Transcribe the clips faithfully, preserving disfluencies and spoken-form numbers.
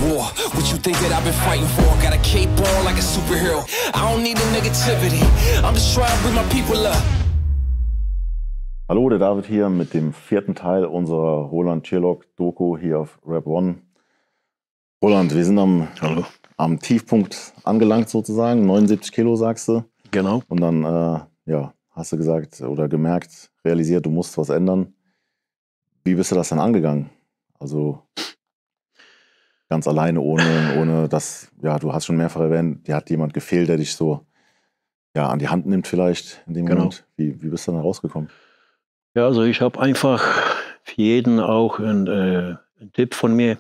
war. What you think that I've been fighting for? Got a cape on like a superhero. I don't need the negativity. I'm just trying to bring my people up. Hallo, der David hier mit dem vierten Teil unserer Roland Chirlok-Doku hier auf Rap One. Roland, wir sind am, Hallo. am Tiefpunkt angelangt sozusagen, neunundsiebzig Kilo sagst du. Genau. Und dann äh, ja, hast du gesagt oder gemerkt, realisiert, du musst was ändern. Wie bist du das dann angegangen? Also ganz alleine, ohne, ohne dass, ja, du hast schon mehrfach erwähnt, dir hat jemand gefehlt, der dich so ja, an die Hand nimmt vielleicht in dem Genau. Moment. Wie, wie bist du dann rausgekommen? Ja, also ich habe einfach für jeden auch einen, äh, einen Tipp von mir.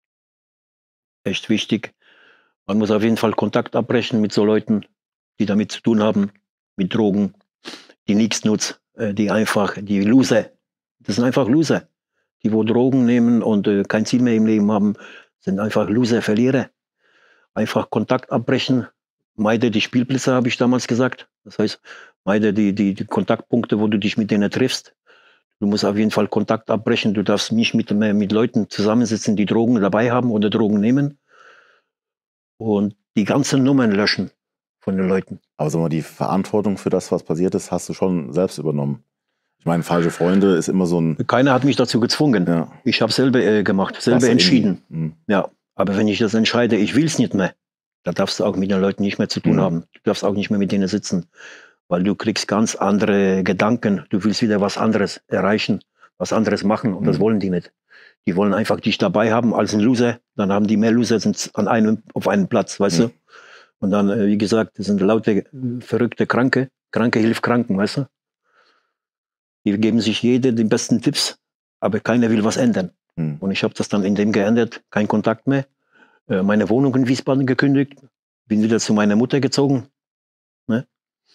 Echt wichtig. Man muss auf jeden Fall Kontakt abbrechen mit so Leuten, die damit zu tun haben, mit Drogen, die nichts nutzen, äh, die einfach, die Loser. Das sind einfach Loser. Die, wo Drogen nehmen und äh, kein Ziel mehr im Leben haben, sind einfach Loser, Verlierer. Einfach Kontakt abbrechen. Meide die Spielplätze, habe ich damals gesagt. Das heißt, meide die, die, die Kontaktpunkte, wo du dich mit denen triffst. Du musst auf jeden Fall Kontakt abbrechen. Du darfst nicht mit, mit Leuten zusammensitzen, die Drogen dabei haben oder Drogen nehmen. Und die ganzen Nummern löschen von den Leuten. Aber sag mal, die Verantwortung für das, was passiert ist, hast du schon selbst übernommen. Ich meine, falsche Freunde ist immer so ein... Keiner hat mich dazu gezwungen. Ja. Ich habe selber äh, gemacht, selber entschieden. Mhm. Ja, aber wenn ich das entscheide, ich will es nicht mehr, da darfst du auch mit den Leuten nicht mehr zu tun Mhm. haben. Du darfst auch nicht mehr mit denen sitzen, weil du kriegst ganz andere Gedanken. Du willst wieder was anderes erreichen, was anderes machen und das Mhm. wollen die nicht. Die wollen einfach dich dabei haben als ein Loser. Dann haben die mehr Loser sind an einem, auf einem Platz, weißt Mhm. du? Und dann, äh, wie gesagt, das sind laute, äh, verrückte Kranke. Kranke hilft Kranken, weißt du? Die geben sich jede die besten Tipps, aber keiner will was ändern. Mhm. Und ich habe das dann in dem geändert, kein Kontakt mehr. Äh, meine Wohnung in Wiesbaden gekündigt, bin wieder zu meiner Mutter gezogen. Ne?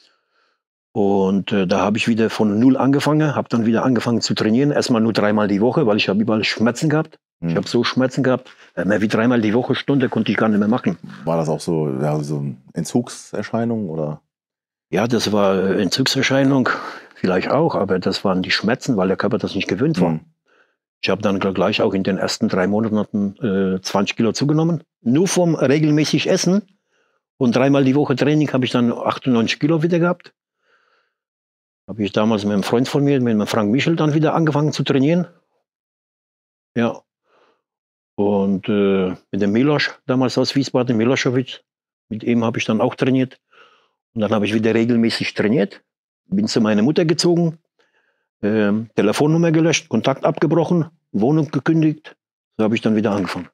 Und äh, da habe ich wieder von null angefangen, habe dann wieder angefangen zu trainieren. Erstmal nur dreimal die Woche, weil ich habe überall Schmerzen gehabt. Mhm. Ich habe so Schmerzen gehabt, äh, mehr wie dreimal die Woche Stunde konnte ich gar nicht mehr machen. War das auch so, ja, so eine Entzugserscheinung oder? Ja, das war äh, Entzugserscheinung, vielleicht auch, aber das waren die Schmerzen, weil der Körper das nicht gewöhnt war. Mhm. Ich habe dann gleich auch in den ersten drei Monaten äh, zwanzig Kilo zugenommen. Nur vom regelmäßig Essen und dreimal die Woche Training habe ich dann achtundneunzig Kilo wieder gehabt. Habe ich damals mit einem Freund von mir, mit dem Frank Michel, dann wieder angefangen zu trainieren. Ja. Und äh, mit dem Miloš, damals aus Wiesbaden, Milošević, mit ihm habe ich dann auch trainiert. Und dann habe ich wieder regelmäßig trainiert. Bin zu meiner Mutter gezogen, ähm, Telefonnummer gelöscht, Kontakt abgebrochen, Wohnung gekündigt. So habe ich dann wieder angefangen.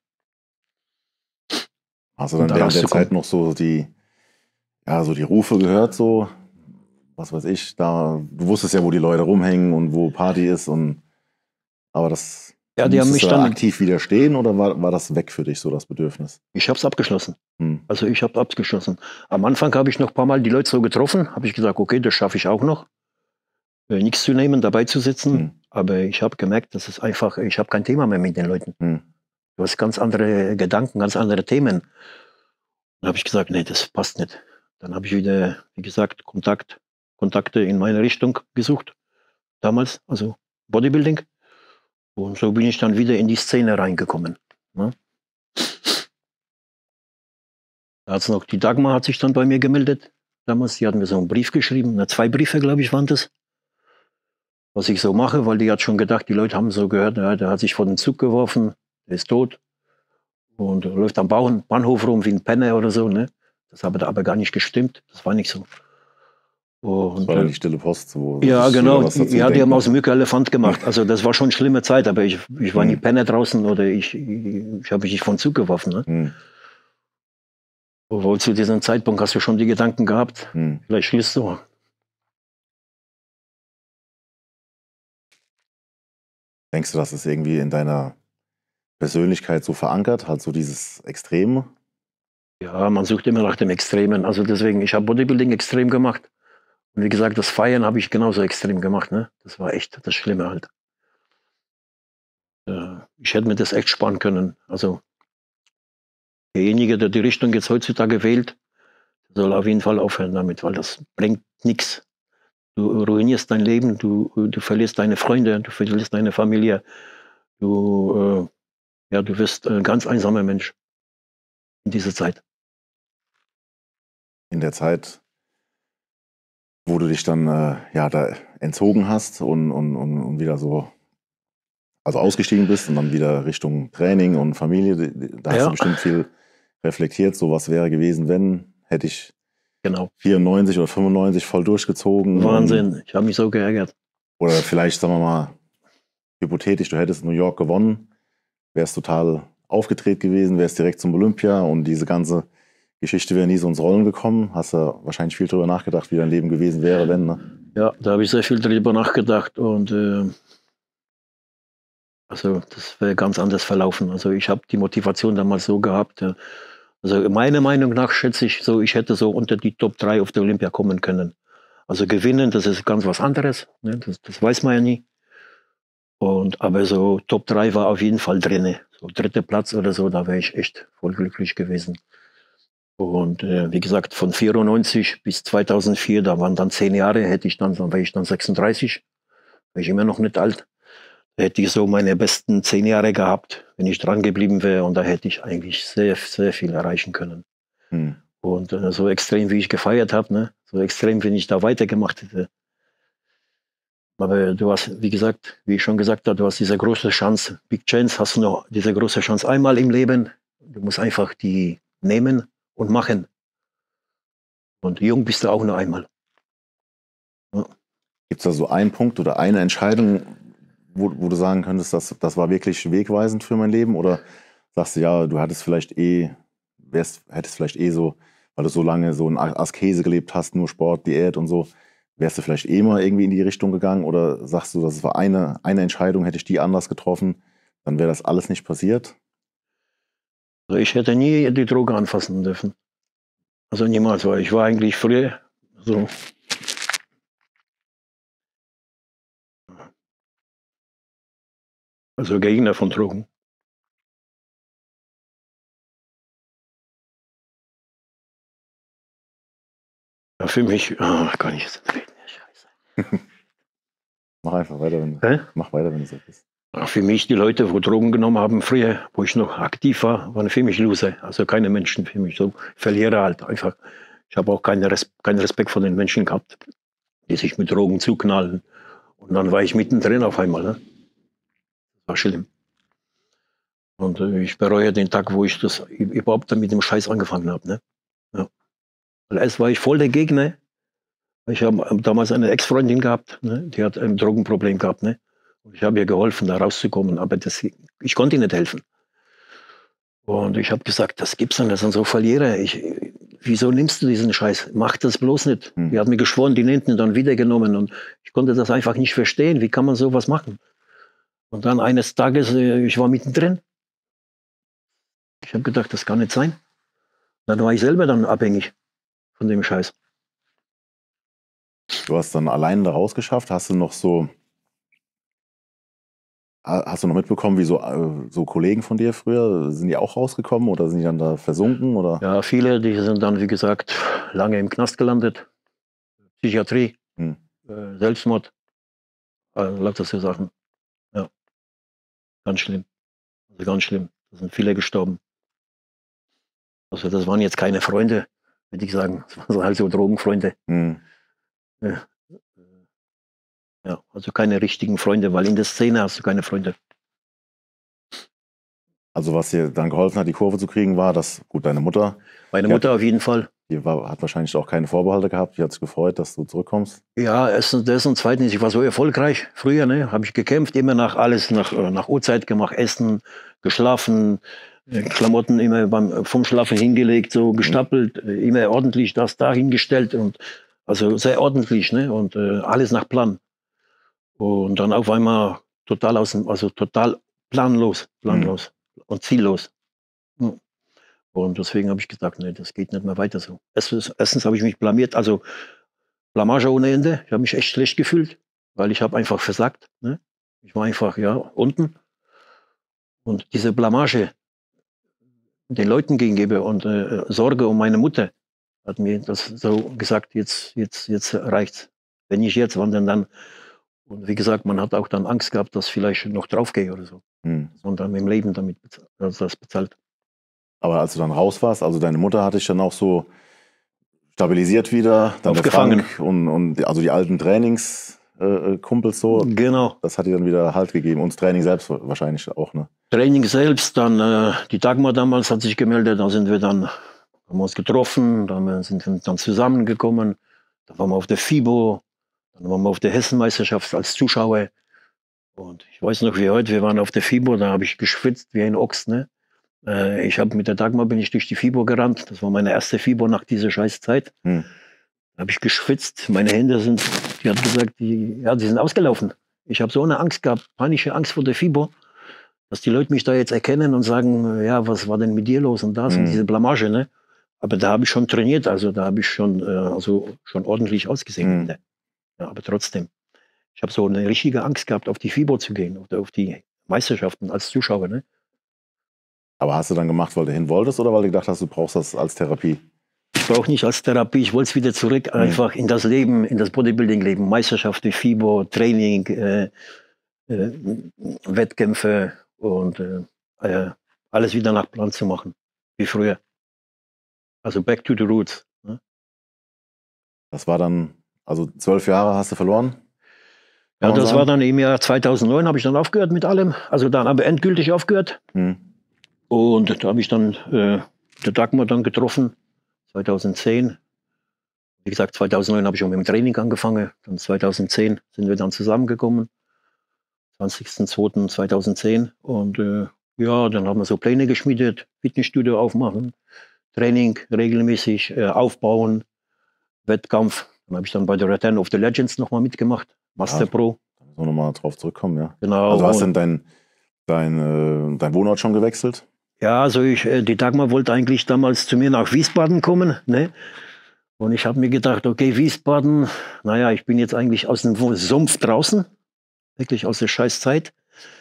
Hast du dann Und da während der rauszukommen. Zeit noch so die, ja, so die Rufe gehört, so, was weiß ich, da, du wusstest ja, wo die Leute rumhängen und wo Party ist und, aber das, Ja, die haben musstest mich du da dann, aktiv widerstehen oder war, war das weg für dich, so das Bedürfnis? ich habe es abgeschlossen. Hm. Also ich habe abgeschlossen. Am Anfang habe ich noch ein paar Mal die Leute so getroffen, habe ich gesagt, okay, das schaffe ich auch noch. Äh, nichts zu nehmen, dabei zu sitzen. Hm. Aber ich habe gemerkt, das ist einfach, ich habe kein Thema mehr mit den Leuten. Hm. Du hast ganz andere Gedanken, ganz andere Themen. Dann habe ich gesagt, nee, das passt nicht. Dann habe ich wieder, wie gesagt, Kontakt, Kontakte in meine Richtung gesucht. Damals, also Bodybuilding. Und so bin ich dann wieder in die Szene reingekommen. Ne? Da hat's noch, die Dagmar hat sich dann bei mir gemeldet. Damals, die hat mir so einen Brief geschrieben, na, zwei Briefe, glaube ich, waren das. Was ich so mache, weil die hat schon gedacht, die Leute haben so gehört, ja, der hat sich vor den Zug geworfen, der ist tot. Und läuft am Bauern, Bahnhof rum wie ein Penner oder so. Ne? Das hat aber gar nicht gestimmt. Das war nicht so. Und, Das war dann die stille Post. Wo ja, sich genau. jeder was dazu Ja, die denkt, haben ne? aus dem Mücke Elefant gemacht. Also das war schon eine schlimme Zeit, aber ich, ich war nie Hm. Penner draußen oder ich, ich, ich habe mich nicht von den Zug geworfen. Ne? Hm. Obwohl zu diesem Zeitpunkt hast du schon die Gedanken gehabt, Hm. vielleicht schließt du. Denkst du, das ist irgendwie in deiner Persönlichkeit so verankert, halt so dieses Extreme? Ja, man sucht immer nach dem Extremen. Also deswegen, ich habe Bodybuilding extrem gemacht. Und wie gesagt, das Feiern habe ich genauso extrem gemacht. Ne? Das war echt das Schlimme halt. Äh, ich hätte mir das echt sparen können. Also derjenige, der die Richtung jetzt heutzutage wählt, soll auf jeden Fall aufhören damit, weil das bringt nichts. Du ruinierst dein Leben, du, du verlierst deine Freunde, du verlierst deine Familie. Du, äh, ja, du wirst ein ganz einsamer Mensch. in dieser Zeit. In der Zeit, wo du dich dann äh, ja, da entzogen hast und, und, und, und wieder so, also ausgestiegen bist und dann wieder Richtung Training und Familie, da hast Ja. du bestimmt viel reflektiert, so was wäre gewesen, wenn, hätte ich Genau. vierundneunzig oder fünfundneunzig voll durchgezogen. Wahnsinn, Und, ich habe mich so geärgert. oder vielleicht, sagen wir mal, hypothetisch, du hättest New York gewonnen, wärst total aufgedreht gewesen, wärst direkt zum Olympia und diese ganze Geschichte wäre nie so ins Rollen gekommen. Hast du wahrscheinlich viel drüber nachgedacht, wie dein Leben gewesen wäre, wenn, ne? Ja, da habe ich sehr viel drüber nachgedacht und äh, also das wäre ganz anders verlaufen. Also ich habe die Motivation damals so gehabt. Ja. Also meiner Meinung nach schätze ich so, ich hätte so unter die Top drei auf der Olympia kommen können. Also gewinnen, das ist ganz was anderes. Ne? Das, das weiß man ja nie. Und, aber so Top drei war auf jeden Fall drin. So dritter Platz oder so, da wäre ich echt voll glücklich gewesen. Und äh, wie gesagt, von vierundneunzig bis zweitausendvier, da waren dann zehn Jahre, hätte ich dann, dann wäre ich dann sechsunddreißig, wäre ich immer noch nicht alt. Da hätte ich so meine besten zehn Jahre gehabt, wenn ich dran geblieben wäre. Und da hätte ich eigentlich sehr, sehr viel erreichen können. Hm. Und äh, so extrem, wie ich gefeiert habe, ne? So extrem, wenn ich da weitergemacht hätte. Aber du hast, wie gesagt, wie ich schon gesagt habe, du hast diese große Chance, Big Chance, hast du noch diese große Chance einmal im Leben. Du musst einfach die nehmen und machen. Und jung bist du auch nur einmal. Ja. Gibt es da so einen Punkt oder eine Entscheidung, wo, wo du sagen könntest, das, das war wirklich wegweisend für mein Leben? Oder sagst du, ja, du hattest vielleicht eh, wärst, hättest vielleicht eh so, weil du so lange so in Askese gelebt hast, nur Sport, Diät und so, wärst du vielleicht eh mal irgendwie in die Richtung gegangen? Oder sagst du, das war eine, eine Entscheidung, hätte ich die anders getroffen, dann wäre das alles nicht passiert? Also ich hätte nie die Droge anfassen dürfen. Also niemals, weil ich war eigentlich früher so. Also Gegner von Drogen. Ja, für mich, oh, kann ich jetzt reden, Scheiße. Mach einfach weiter, wenn, Hä? mach weiter, wenn du so bist. Ja, für mich, die Leute, wo Drogen genommen haben früher, wo ich noch aktiv war, waren für mich Loser. Also keine Menschen für mich, so Verlierer halt einfach. Ich habe auch keinen Res keinen Respekt vor den Menschen gehabt, die sich mit Drogen zuknallen. Und dann war ich mittendrin auf einmal. Ne? Das war schlimm. Und äh, ich bereue den Tag, wo ich das überhaupt mit dem Scheiß angefangen habe. Ne? Ja. Weil erst war ich voll der Gegner. Ich habe damals eine Ex-Freundin gehabt, ne? Die hat ein Drogenproblem gehabt. Ne? Und ich habe ihr geholfen, da rauszukommen, aber das, ich konnte ihr nicht helfen. Und ich habe gesagt, das gibt's nicht, das sind so Verlierer. Ich, wieso nimmst du diesen Scheiß? Mach das bloß nicht. Hm. Die hat mir geschworen, die nimmt ihn dann wieder genommen. Und ich konnte das einfach nicht verstehen. Wie kann man sowas machen? Und dann eines Tages, ich war mittendrin. Ich habe gedacht, das kann nicht sein. Dann war ich selber dann abhängig von dem Scheiß. Du hast dann allein da rausgeschafft. Hast du noch so, hast du noch mitbekommen, wie so, so Kollegen von dir früher, sind die auch rausgekommen oder sind die dann da versunken? Oder? Ja, viele, die sind dann, wie gesagt, lange im Knast gelandet. Psychiatrie, Hm. äh, Selbstmord, äh, lauter so Sachen. Ja, ganz schlimm. Also ganz schlimm. Da sind viele gestorben. Also das waren jetzt keine Freunde, würde ich sagen. Das waren halt so Drogenfreunde. Hm. Ja. Ja, also keine richtigen Freunde, weil in der Szene hast du keine Freunde. Also was dir dann geholfen hat, die Kurve zu kriegen, war, dass, gut, deine Mutter, Meine die Mutter hat, auf jeden Fall. die war, hat wahrscheinlich auch keine Vorbehalte gehabt, die hat sich gefreut, dass du zurückkommst. Ja, erstens das und zweitens, ich war so erfolgreich. Früher, ne, habe ich gekämpft, immer nach alles, nach, nach Uhrzeit gemacht, Essen, geschlafen, Klamotten immer beim, vom Schlafen hingelegt, so gestapelt, mhm. immer ordentlich das da hingestellt und also sehr ordentlich, ne, und äh, alles nach Plan. Und dann auf einmal total aus dem, also total planlos, planlos mhm. und ziellos. Mhm. Und deswegen habe ich gesagt, nee, das geht nicht mehr weiter so. Erstens, erstens habe ich mich blamiert, also Blamage ohne Ende. Ich habe mich echt schlecht gefühlt, weil ich habe einfach versagt. Ne? Ich war einfach, ja, unten. Und diese Blamage den Leuten gegenüber und äh, Sorge um meine Mutter hat mir das so gesagt, jetzt, jetzt, jetzt reicht's. Wenn nicht jetzt, wann denn dann? Und wie gesagt, man hat auch dann Angst gehabt, dass vielleicht noch draufgehe oder so. Hm. Und dann mit dem Leben damit bezahlt, also das bezahlt. Aber als du dann raus warst, also deine Mutter hatte dich dann auch so stabilisiert wieder, dann der Aufgefangen. Frank und, und also die alten Trainingskumpels so, Genau. das hat dir dann wieder Halt gegeben. Und das Training selbst wahrscheinlich auch, ne? Training selbst, dann äh, die Dagmar damals hat sich gemeldet, da sind wir dann, haben wir uns getroffen, dann sind wir dann zusammengekommen, dann waren wir auf der FIBO, dann waren wir auf der Hessenmeisterschaft als Zuschauer. Und ich weiß noch wie heute, wir waren auf der FIBO, da habe ich geschwitzt wie ein Ochs, ne? Äh, ich habe mit der Dagmar bin ich durch die FIBO gerannt, das war meine erste FIBO nach dieser scheiß Zeit. Hm. Da habe ich geschwitzt, meine Hände sind, die hat gesagt, die, ja, die sind ausgelaufen. Ich habe so eine Angst gehabt, panische Angst vor der FIBO, dass die Leute mich da jetzt erkennen und sagen, ja, was war denn mit dir los und das Mhm. und diese Blamage, ne? Aber da habe ich schon trainiert, also da habe ich schon, äh, also schon ordentlich ausgesehen. Mhm. Ne? Ja, aber trotzdem, ich habe so eine richtige Angst gehabt, auf die FIBO zu gehen, auf, auf die Meisterschaften als Zuschauer, ne? Aber hast du dann gemacht, weil du hin wolltest oder weil du gedacht hast, du brauchst das als Therapie? Ich brauche nicht als Therapie, ich wollte es wieder zurück, Mhm. einfach in das Leben, in das Bodybuilding-Leben, Meisterschaften, FIBO, Training, äh, äh, Wettkämpfe und äh, äh, alles wieder nach Plan zu machen, wie früher. Also back to the roots. Ne? Das war dann, also zwölf Jahre hast du verloren? Ja, kann man das sagen? war dann im Jahr zweitausendneun, habe ich dann aufgehört mit allem. Also dann aber endgültig aufgehört. Hm. Und da habe ich dann äh, der Dagmar dann getroffen, zweitausendzehn. Wie gesagt, zweitausendneun habe ich schon mit dem Training angefangen. Dann zweitausendzehn sind wir dann zusammengekommen. zwanzigster zweiter zweitausendzehn. Und äh, ja, dann haben wir so Pläne geschmiedet, Fitnessstudio aufmachen, Training regelmäßig äh, aufbauen, Wettkampf. Dann habe ich dann bei der Return of the Legends nochmal mitgemacht, Master Ja. Pro. Da müssen wir nochmal drauf zurückkommen, ja. Genau. Also hast du denn dein, dein, äh, dein Wohnort schon gewechselt? Ja, also ich, äh, die Dagmar wollte eigentlich damals zu mir nach Wiesbaden kommen, ne? Und ich habe mir gedacht, okay, Wiesbaden, naja, ich bin jetzt eigentlich aus dem Wo- Sumpf draußen, wirklich aus der Scheißzeit.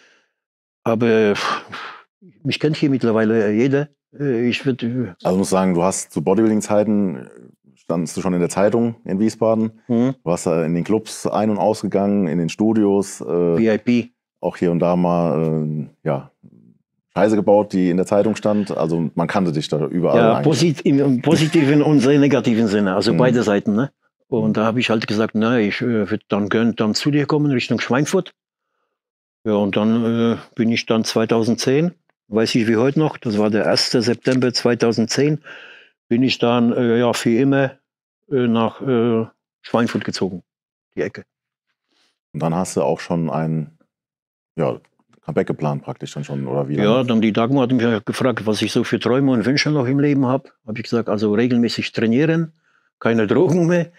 Aber pff, mich kennt hier mittlerweile jeder. Äh, Ich würde, Also ich muss sagen, du hast zu Bodybuilding-Zeiten, standst du schon in der Zeitung in Wiesbaden. hm, Du warst da in den Clubs ein- und ausgegangen, in den Studios, äh, V I P. auch hier und da mal äh, ja, Scheiße gebaut, die in der Zeitung stand. Also man kannte dich da überall Ja, eigentlich. posit im positiven und sehr negativen Sinne, also Mhm. beide Seiten. Ne? Und Mhm. da habe ich halt gesagt, na, ich äh, würde dann gern dann zu dir kommen, Richtung Schweinfurt. Ja, und dann äh, bin ich dann zweitausendzehn, weiß ich wie heute noch, das war der erste September zweitausendzehn, bin ich dann äh, ja, für immer äh, nach äh, Schweinfurt gezogen, die Ecke. Und dann hast du auch schon ein ja, Comeback geplant praktisch dann schon, oder wie? Ja, dann die Dagmar hat mich ja gefragt, was ich so für Träume und Wünsche noch im Leben habe. Habe ich gesagt, also regelmäßig trainieren, keine Drogen mehr,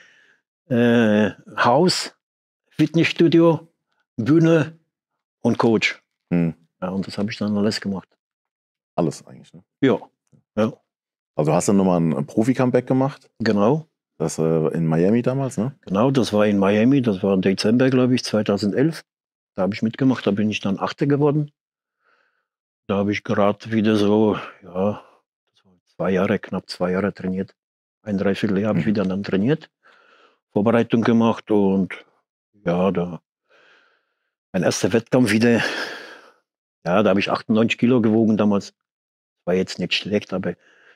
äh, Haus, Fitnessstudio, Bühne und Coach. Hm, Ja, und das habe ich dann alles gemacht. alles eigentlich. Ne? Ja, ja, Also hast du nochmal ein Profi-Comeback gemacht? genau, Das äh, in Miami damals, ne? genau. Das war in Miami, das war im Dezember, glaube ich, zweitausendelf. Da habe ich mitgemacht, da bin ich dann Achter geworden. Da habe ich gerade wieder so, ja, das waren zwei Jahre, knapp zwei Jahre trainiert. Ein Dreivierteljahr habe ich Mhm. wieder dann trainiert, Vorbereitung gemacht und ja, da mein erster Wettkampf wieder, ja, da habe ich achtundneunzig Kilo gewogen damals. War jetzt nicht schlecht, aber ich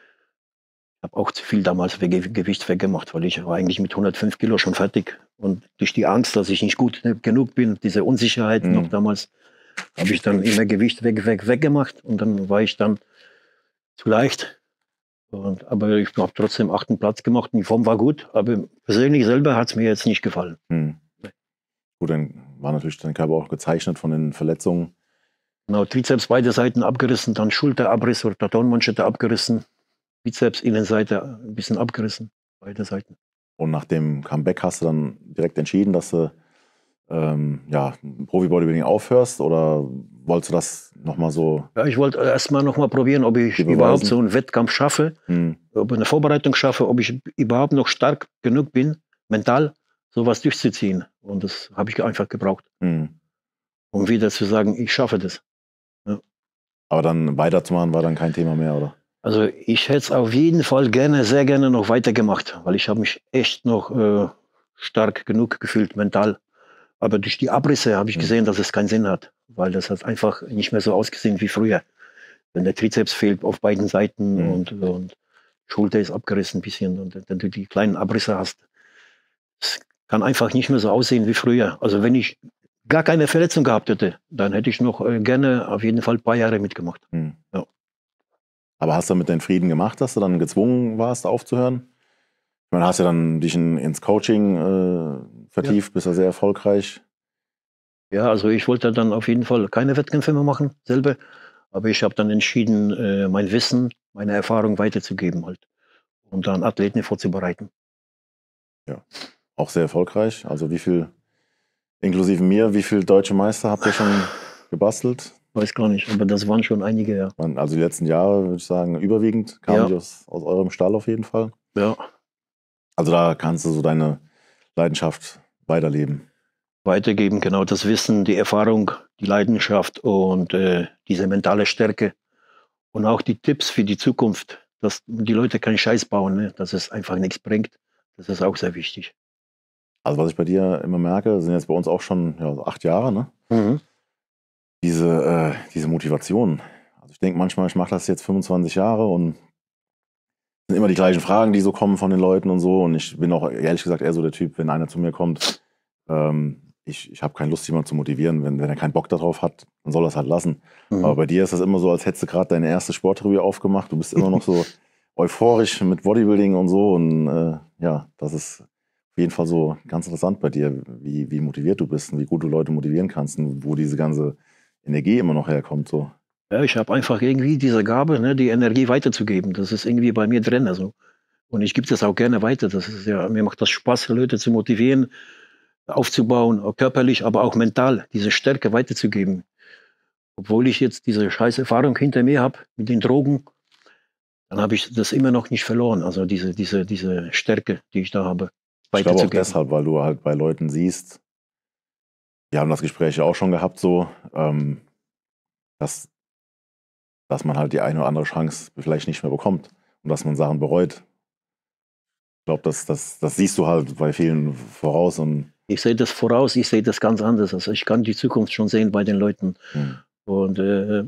habe auch zu viel damals für Ge- Gewicht weggemacht, weil ich war eigentlich mit hundertfünf Kilo schon fertig. Und durch die Angst, dass ich nicht gut genug bin, diese Unsicherheit Mhm. noch damals, habe ich dann immer Gewicht weg, weg, weggemacht und dann war ich dann zu leicht. Und, aber ich habe trotzdem achten Platz gemacht und die Form war gut, aber persönlich selber hat es mir jetzt nicht gefallen. Hm. Gut, dann war natürlich dein Körper auch gezeichnet von den Verletzungen. Genau, Trizeps beide Seiten abgerissen, dann Schulterabriss, Rotatormanschette abgerissen, Bizeps Innenseite ein bisschen abgerissen, beide Seiten. Und nach dem Comeback hast du dann direkt entschieden, dass du ähm, ja, Profi-Bodybuilding aufhörst, oder wolltest du das nochmal so? Ja, ich wollte erstmal noch mal probieren, ob ich Die beweisen. überhaupt so einen Wettkampf schaffe, Hm, ob ich eine Vorbereitung schaffe, ob ich überhaupt noch stark genug bin, mental, sowas durchzuziehen. Und das habe ich einfach gebraucht, hm. um wieder zu sagen, ich schaffe das. Aber dann weiterzumachen war dann kein Thema mehr, oder? Also ich hätte es auf jeden Fall gerne, sehr gerne noch weitergemacht, weil ich habe mich echt noch äh, stark genug gefühlt, mental. Aber durch die Abrisse habe ich Mhm. gesehen, dass es keinen Sinn hat, weil das hat einfach nicht mehr so ausgesehen wie früher. wenn der Trizeps fehlt auf beiden Seiten Mhm. und, und Schulter ist abgerissen ein bisschen und wenn du die kleinen Abrisse hast, es kann einfach nicht mehr so aussehen wie früher. Also wenn ich gar keine Verletzung gehabt hätte, dann hätte ich noch äh, gerne auf jeden Fall ein paar Jahre mitgemacht. Mhm. Ja. Aber hast du damit deinen Frieden gemacht, dass du dann gezwungen warst, aufzuhören? Ich meine, hast ja dann dich in, ins Coaching äh, vertieft, bist ja sehr erfolgreich. Ja, also ich wollte dann auf jeden Fall keine Wettkämpfe mehr machen, selber. Aber ich habe dann entschieden, äh, mein Wissen, meine Erfahrung weiterzugeben halt. Und dann Athleten vorzubereiten. Auch sehr erfolgreich. Also wie viel, inklusive mir, wie viele deutsche Meister habt ihr schon gebastelt? Weiß gar nicht, aber das waren schon einige, ja. Man- Also die letzten Jahre, würde ich sagen, überwiegend kamen Ja. die aus, aus eurem Stall auf jeden Fall. Ja, Also da kannst du so deine Leidenschaft weiterleben. weitergeben, genau das Wissen, die Erfahrung, die Leidenschaft und äh, diese mentale Stärke. Und auch die Tipps für die Zukunft, dass die Leute keinen Scheiß bauen, ne? Dass es einfach nichts bringt. Das ist auch sehr wichtig. Also was ich bei dir immer merke, sind jetzt bei uns auch schon ja, so acht Jahre, ne? Mhm. Diese, äh, diese Motivation. Also ich denke manchmal, ich mache das jetzt fünfundzwanzig Jahre und es sind immer die gleichen Fragen, die so kommen von den Leuten und so. Und ich bin auch ehrlich gesagt eher so der Typ, wenn einer zu mir kommt, ähm, ich, ich habe keine Lust, jemanden zu motivieren. Wenn, wenn er keinen Bock darauf hat, dann soll er es halt lassen. Mhm. Aber bei dir ist das immer so, als hättest du gerade deine erste Sportrevue aufgemacht. Du bist immer noch so euphorisch mit Bodybuilding und so. Und äh, ja, das ist auf jeden Fall so ganz interessant bei dir, wie, wie motiviert du bist und wie gut du Leute motivieren kannst und wo diese ganze Energie immer noch herkommt. So. Ja, ich habe einfach irgendwie diese Gabe, ne, die Energie weiterzugeben. Das ist irgendwie bei mir drin. Also. Und ich gebe das auch gerne weiter. Das ist ja, mir macht das Spaß, Leute zu motivieren, aufzubauen, auch körperlich, aber auch mental, diese Stärke weiterzugeben. Obwohl ich jetzt diese scheiß Erfahrung hinter mir habe mit den Drogen, dann habe ich das immer noch nicht verloren. Also diese, diese, diese Stärke, die ich da habe, Ich glaube auch weiterzugeben. deshalb, weil du halt bei Leuten siehst, wir haben das Gespräch ja auch schon gehabt, so, ähm, dass, dass man halt die eine oder andere Chance vielleicht nicht mehr bekommt und dass man Sachen bereut. Ich glaube, das, das, das siehst du halt bei vielen voraus. Und Ich sehe das voraus, ich sehe das ganz anders. Also ich kann die Zukunft schon sehen bei den Leuten. hm, Und äh,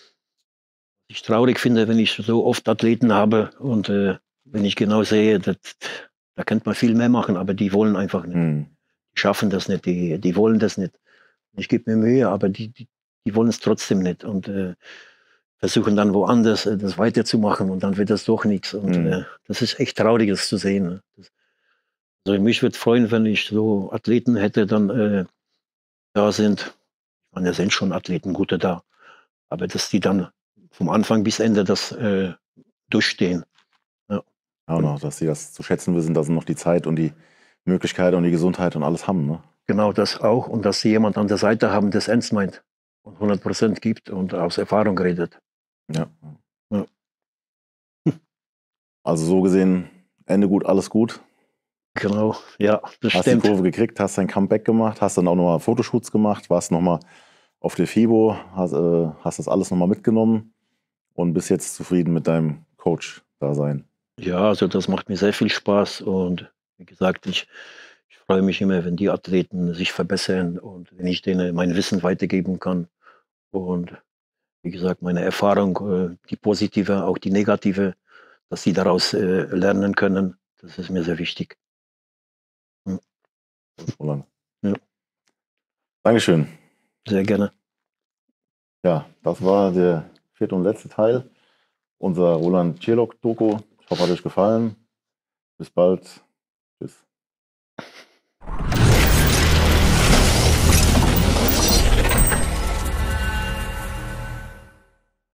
ich traurig finde, wenn ich so oft Athleten habe und äh, wenn ich genau sehe, dass, da könnte man viel mehr machen, aber die wollen einfach nicht. hm, Die schaffen das nicht, die, die wollen das nicht. Ich gebe mir Mühe, aber die, die, die wollen es trotzdem nicht und äh, versuchen dann woanders äh, das weiterzumachen und dann wird das doch nichts. Und Mhm. äh, das ist echt traurig, das zu sehen. Ne? Das, also mich würde freuen, wenn ich so Athleten hätte, dann äh, da sind. Ich meine, da sind schon Athleten, gute da. Aber dass die dann vom Anfang bis Ende das äh, durchstehen. ja, und auch, dass sie das zu schätzen wissen, dass sie noch die Zeit und die Möglichkeit und die Gesundheit und alles haben. Ne? Genau das auch. Und dass sie jemand an der Seite haben, der es ernst meint und hundert Prozent gibt und aus Erfahrung redet. Ja. Ja. Also so gesehen, Ende gut, alles gut. Genau, ja, das Hast stimmt. die Kurve gekriegt, hast dein Comeback gemacht, hast dann auch nochmal Fotoshoots gemacht, warst nochmal auf der FIBO, hast, äh, hast das alles nochmal mitgenommen und bist jetzt zufrieden mit deinem Coach-Dasein. Ja, also das macht mir sehr viel Spaß und wie gesagt, ich, ich freue mich immer, wenn die Athleten sich verbessern und wenn ich denen mein Wissen weitergeben kann und wie gesagt, meine Erfahrung, äh, die positive, auch die negative, dass sie daraus äh, lernen können, das ist mir sehr wichtig. Roland. Ja. Dankeschön. Sehr gerne. Ja, das war der vierte und letzte Teil unserer Roland Cielok-Doku. Ich hoffe, hat euch gefallen. Bis bald. Tschüss.